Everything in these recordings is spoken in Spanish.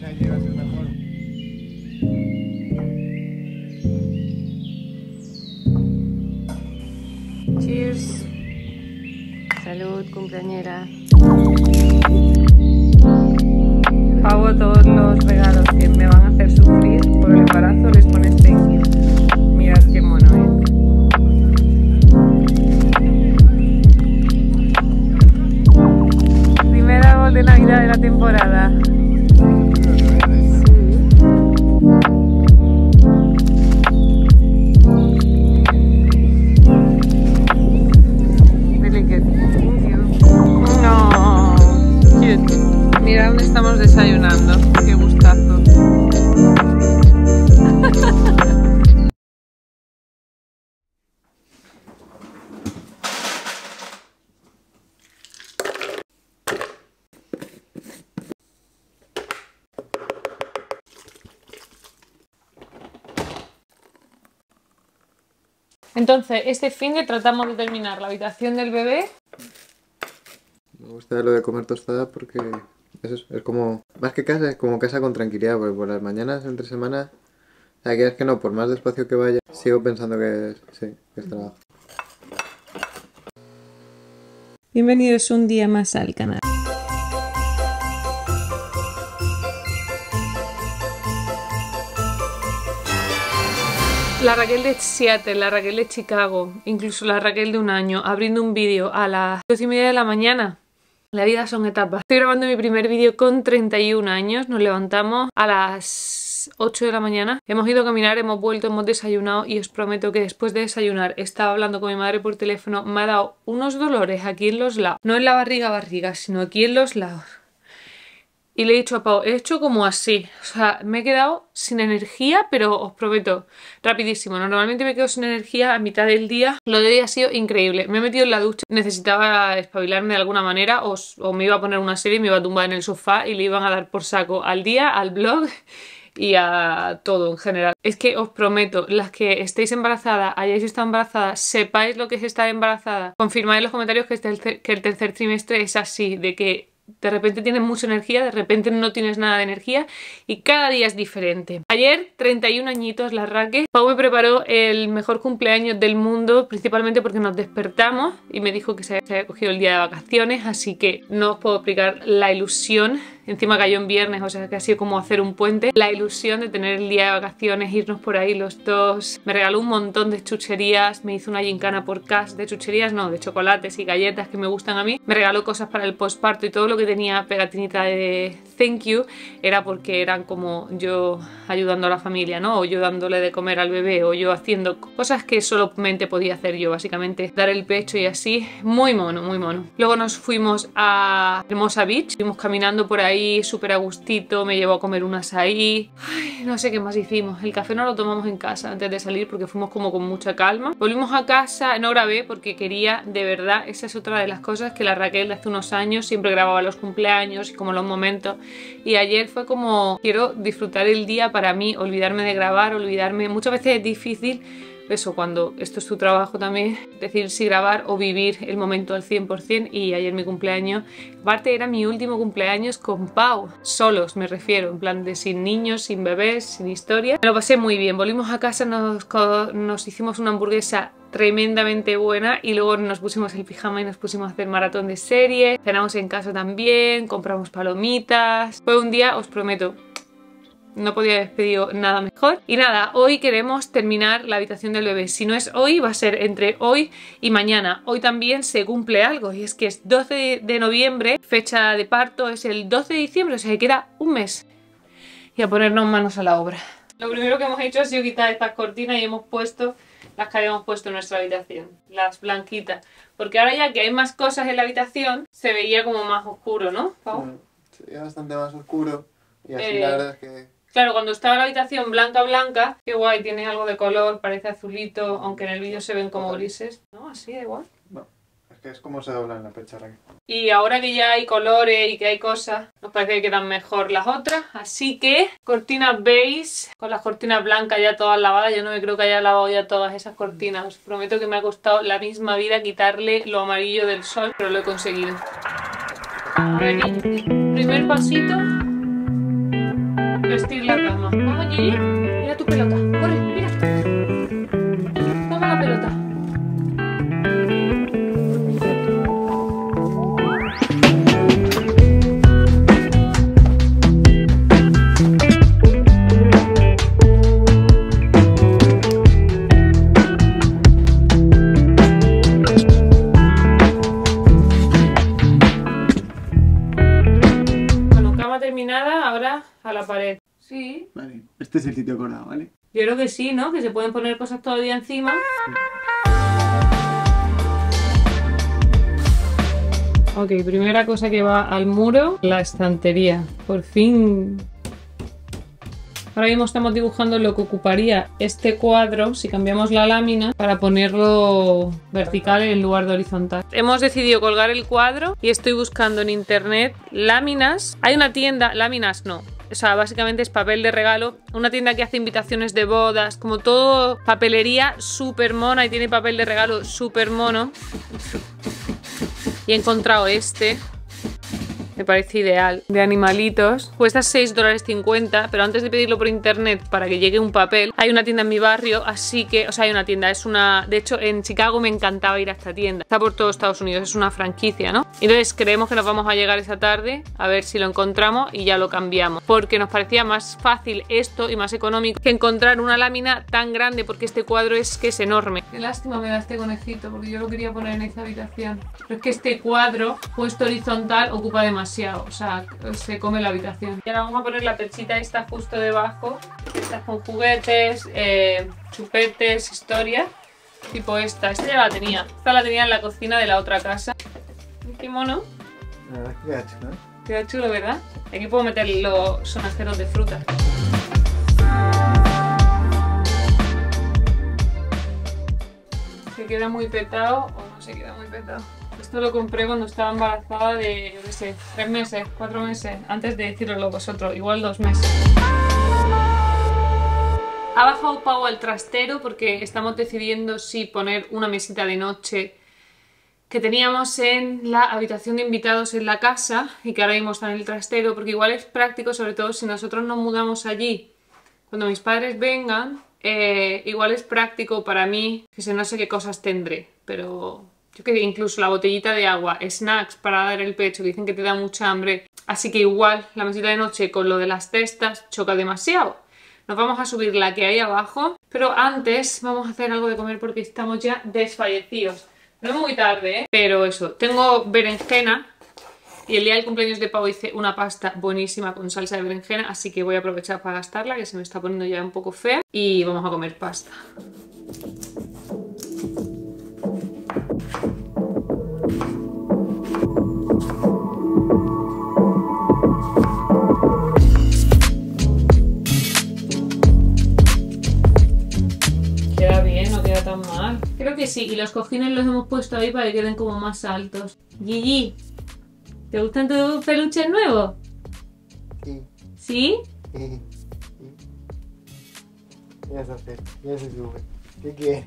allí va a ser mejor. Cheers. Salud, cumpleañera. Pago todos los regalos que me van a hacer sufrir por el embarazo, les pones thank you. Mirad qué mono es. Primer árbol de Navidad de la temporada. Mira dónde estamos desayunando, qué gustazo. Entonces, este fin de tratamos de terminar la habitación del bebé. Me gusta lo de comer tostada porque es como, más que casa, es como casa con tranquilidad, porque por las mañanas, entre semanas, o sea, que es que no, por más despacio que vaya, sigo pensando que sí, que es trabajo. Bienvenidos un día más al canal. La Raquel de Seattle, la Raquel de Chicago, incluso la Raquel de un año, abriendo un vídeo a las 12:30 de la mañana. La vida son etapas. Estoy grabando mi primer vídeo con 31 años. Nos levantamos a las 8 de la mañana. Hemos ido a caminar, hemos vuelto, hemos desayunado y os prometo que después de desayunar estaba hablando con mi madre por teléfono. Me ha dado unos dolores aquí en los lados. No en la barriga, sino aquí en los lados. Y le he dicho a Pau, he hecho como así, o sea, me he quedado sin energía, pero os prometo, rapidísimo. Normalmente me quedo sin energía a mitad del día. Lo de hoy ha sido increíble. Me he metido en la ducha, necesitaba espabilarme de alguna manera o me iba a poner una serie y me iba a tumbar en el sofá y le iban a dar por saco al día, al blog y a todo en general. Es que os prometo, las que estéis embarazadas, hayáis estado embarazadas, sepáis lo que es estar embarazada, confirmad en los comentarios que el tercer trimestre es así, de que de repente tienes mucha energía, de repente no tienes nada de energía y cada día es diferente. Ayer, 31 añitos, la Raque. Pau me preparó el mejor cumpleaños del mundo, principalmente porque nos despertamos y me dijo que se había cogido el día de vacaciones, así que no os puedo explicar la ilusión. Encima cayó en viernes, o sea que ha sido como hacer un puente. La ilusión de tener el día de vacaciones, irnos por ahí los dos. Me regaló un montón de chucherías, me hizo una gincana por cash de chucherías, no, de chocolates y galletas que me gustan a mí. Me regaló cosas para el posparto y todo lo que tenía pegatinita de thank you era porque eran como yo ayudando a la familia, ¿no? O yo dándole de comer al bebé, o yo haciendo cosas que solamente podía hacer yo, básicamente dar el pecho y así. Muy mono, muy mono. Luego nos fuimos a Hermosa Beach, fuimos caminando por ahí súper a gustito, me llevó a comer un açaí. Ay, no sé qué más hicimos. El café no lo tomamos en casa antes de salir porque fuimos como con mucha calma. Volvimos a casa, no grabé porque quería, de verdad, esa es otra de las cosas que la Raquel de hace unos años siempre grababa los cumpleaños y como los momentos. Y ayer fue como, quiero disfrutar el día para mí, olvidarme de grabar, olvidarme. Muchas veces es difícil eso, cuando esto es tu trabajo también, decidir si grabar o vivir el momento al 100%. Y ayer mi cumpleaños, aparte era mi último cumpleaños con Pau, solos me refiero, en plan de sin niños, sin bebés, sin historia. Me lo pasé muy bien, volvimos a casa, nos hicimos una hamburguesa tremendamente buena y luego nos pusimos el pijama y nos pusimos a hacer maratón de series, cenamos en casa también, compramos palomitas. Fue un día, os prometo, no podía haber pedido nada mejor. Y nada, hoy queremos terminar la habitación del bebé. Si no es hoy, va a ser entre hoy y mañana. Hoy también se cumple algo y es que es 12 de noviembre, fecha de parto es el 12 de diciembre, o sea que queda un mes. Y a ponernos manos a la obra. Lo primero que hemos hecho ha sido quitar estas cortinas y hemos puesto las que habíamos puesto en nuestra habitación, las blanquitas. Porque ahora ya que hay más cosas en la habitación, se veía como más oscuro, ¿no, Pau? Se veía bastante más oscuro y así la verdad es que... Claro, cuando estaba la habitación blanca, qué guay, tiene algo de color, parece azulito, aunque en el vídeo se ven como grises. No, así da igual. No, es que es como se dobla en la pechera. Y ahora que ya hay colores y que hay cosas, nos parece que quedan mejor las otras. Así que, cortinas beige, con las cortinas blancas ya todas lavadas. Yo no me creo que haya lavado ya todas esas cortinas. Os prometo que me ha costado la misma vida quitarle lo amarillo del sol, pero lo he conseguido. Ready. Primer pasito. vestir la cama. Vamos, Gigi. Mira tu pelota. Corre, mira. Toma la pelota. Terminada, ahora a la pared. Sí. Vale, este es el sitio acordado, ¿vale? Yo creo que sí, ¿no? Que se pueden poner cosas todavía encima. Ok, primera cosa que va al muro, la estantería. Por fin. Ahora mismo estamos dibujando lo que ocuparía este cuadro si cambiamos la lámina para ponerlo vertical en lugar de horizontal. Hemos decidido colgar el cuadro y estoy buscando en internet láminas. Hay una tienda, láminas no. O sea, básicamente es papel de regalo. Una tienda que hace invitaciones de bodas, como todo papelería súper mona y tiene papel de regalo súper mono. Y he encontrado este. Me parece ideal. De animalitos. Cuesta $6,50, pero antes de pedirlo por internet para que llegue un papel, hay una tienda en mi barrio, así que... O sea, hay una tienda, es una... De hecho, en Chicago me encantaba ir a esta tienda. Está por todo Estados Unidos, es una franquicia, ¿no? Entonces creemos que nos vamos a llegar esa tarde, a ver si lo encontramos y ya lo cambiamos. Porque nos parecía más fácil esto y más económico que encontrar una lámina tan grande, porque este cuadro es que es enorme. Qué lástima me da este conejito, porque yo lo quería poner en esa habitación. Pero es que este cuadro, puesto horizontal, ocupa demasiado. O sea, se come la habitación. Y ahora vamos a poner la perchita esta justo debajo. Estas con juguetes, chupetes, historias. Tipo esta. Esta ya la tenía. Esta la tenía en la cocina de la otra casa. Qué mono. La verdad es que queda chulo, ¿eh? Queda chulo, ¿verdad? Aquí puedo meter los sonajeros de fruta. ¿Se queda muy petado o no se queda muy petado? Esto lo compré cuando estaba embarazada de, yo qué sé, 3 meses, 4 meses, antes de deciroslo vosotros, igual 2 meses. Ha bajado Pau al trastero porque estamos decidiendo si poner una mesita de noche que teníamos en la habitación de invitados en la casa y que ahora mismo está en el trastero, porque igual es práctico, sobre todo si nosotros nos mudamos allí cuando mis padres vengan, igual es práctico para mí, que no sé qué cosas tendré, pero... Yo que incluso la botellita de agua, snacks para dar el pecho, que dicen que te da mucha hambre. Así que igual la mesita de noche con lo de las cestas choca demasiado. Nos vamos a subir la que hay abajo, pero antes vamos a hacer algo de comer porque estamos ya desfallecidos. No es muy tarde, ¿eh? Pero eso, tengo berenjena y el día del cumpleaños de Pau hice una pasta buenísima con salsa de berenjena, así que voy a aprovechar para gastarla, que se me está poniendo ya un poco fea, y vamos a comer pasta. Queda bien, no queda tan mal. Creo que sí, y los cojines los hemos puesto ahí para que queden como más altos. Gigi, ¿te gustan tus peluches nuevos? Sí. ¿Sí? Sí. Ya se hace, ya se sube. ¿Qué quieres?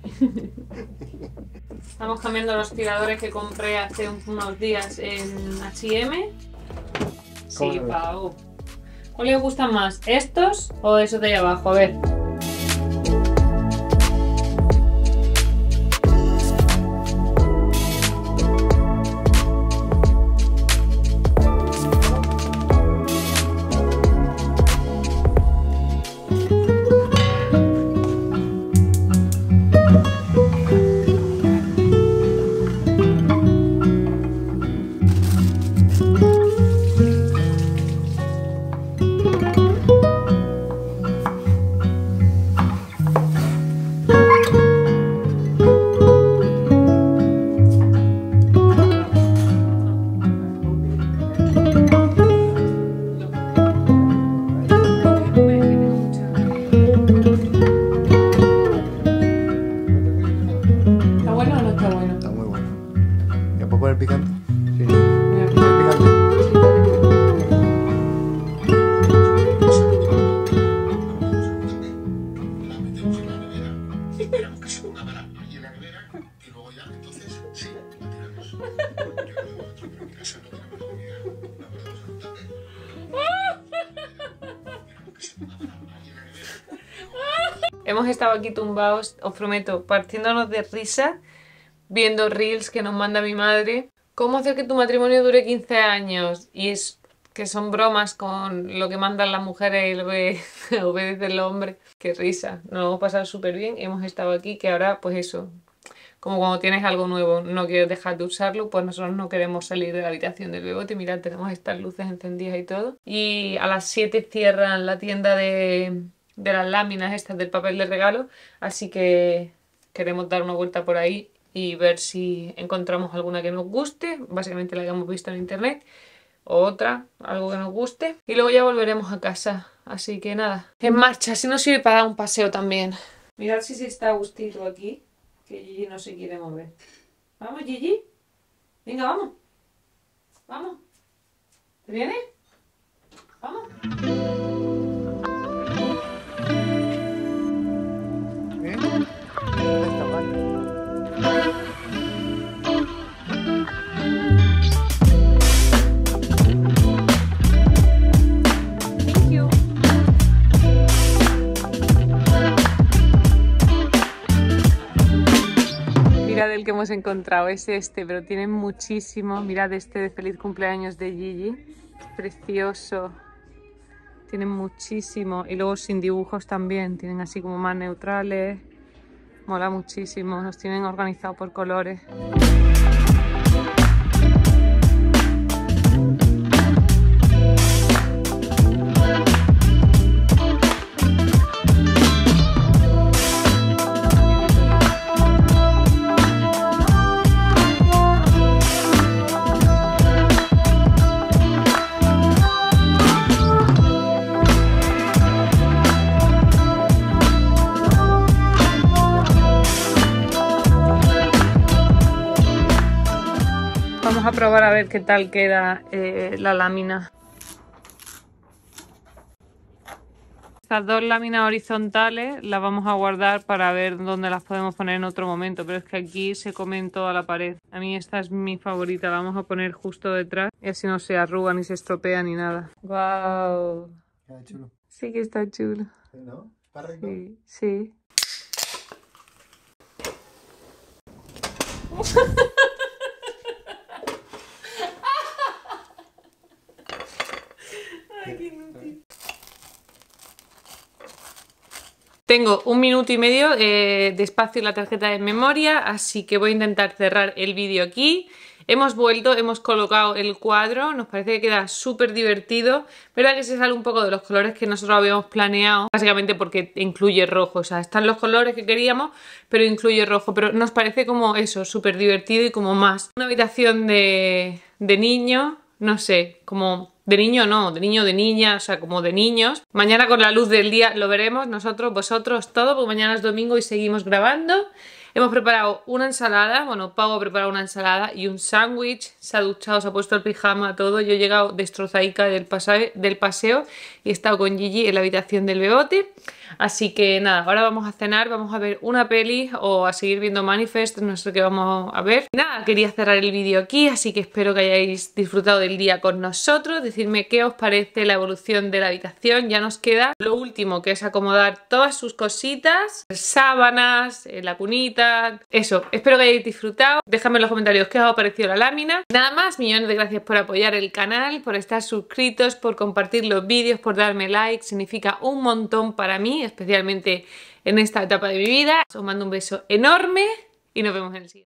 Estamos cambiando los tiradores que compré hace unos días en H&M. Sí, Pau. ¿Cuál le gustan más? ¿Estos o esos de ahí abajo? A ver. Hemos estado aquí tumbados, os prometo, partiéndonos de risa, viendo reels que nos manda mi madre. ¿Cómo hacer que tu matrimonio dure 15 años? Y es que son bromas con lo que mandan las mujeres y lo que obedecen los hombres. Qué risa, nos lo hemos pasado súper bien. Hemos estado aquí, que ahora, pues eso, como cuando tienes algo nuevo, no quieres dejar de usarlo, pues nosotros no queremos salir de la habitación del bebote. Mirad, tenemos estas luces encendidas y todo. Y a las 7 cierran la tienda de las láminas estas del papel de regalo, así que queremos dar una vuelta por ahí y ver si encontramos alguna que nos guste, básicamente la que hemos visto en internet, o otra, algo que nos guste, y luego ya volveremos a casa, así que nada, en marcha. Si nos sirve para dar un paseo también. Mirad si se está a gustito aquí, que Gigi no se quiere mover. ¿Vamos, Gigi? Venga, vamos. Vamos. ¿Te vienes? Vamos. Mirad el que hemos encontrado, es este, pero tiene muchísimo. Mirad este de feliz cumpleaños de Gigi, precioso. Tienen muchísimo, y luego sin dibujos también, tienen así como más neutrales. Mola muchísimo, nos tienen organizado por colores. Vamos a probar a ver qué tal queda la lámina. Estas dos láminas horizontales las vamos a guardar para ver dónde las podemos poner en otro momento, pero es que aquí se comen toda la pared. A mí esta es mi favorita, la vamos a poner justo detrás y así no se arruga ni se estropea ni nada. ¡Guau! Queda chulo. Sí que está chulo. ¿No? ¿Está recto? Sí, sí. Tengo 1 minuto y medio de espacio en la tarjeta de memoria, así que voy a intentar cerrar el vídeo aquí. Hemos vuelto, hemos colocado el cuadro, nos parece que queda súper divertido. Verdad que se sale un poco de los colores que nosotros habíamos planeado, básicamente porque incluye rojo, o sea, están los colores que queríamos, pero incluye rojo. Pero nos parece como eso, súper divertido y como más una habitación de niño, no sé, como... De niño no, de niño, de niña, o sea, como de niños. Mañana con la luz del día lo veremos, nosotros, vosotros, todo, porque mañana es domingo y seguimos grabando. Hemos preparado una ensalada, bueno, Pau ha preparado una ensalada y un sándwich. Se ha duchado, se ha puesto el pijama, todo. Yo he llegado destrozadica del paseo y he estado con Gigi en la habitación del bebote. Así que nada, ahora vamos a cenar, vamos a ver una peli o a seguir viendo Manifest, no sé qué vamos a ver. Nada, quería cerrar el vídeo aquí, así que espero que hayáis disfrutado del día con nosotros. Decidme qué os parece la evolución de la habitación. Ya nos queda lo último, que es acomodar todas sus cositas, sábanas, la cunita, eso. Espero que hayáis disfrutado. Dejadme en los comentarios qué os ha parecido la lámina. Nada más, millones de gracias por apoyar el canal, por estar suscritos, por compartir los vídeos, por darme like. Significa un montón para mí, especialmente en esta etapa de mi vida. Os mando un beso enorme y nos vemos en el siguiente.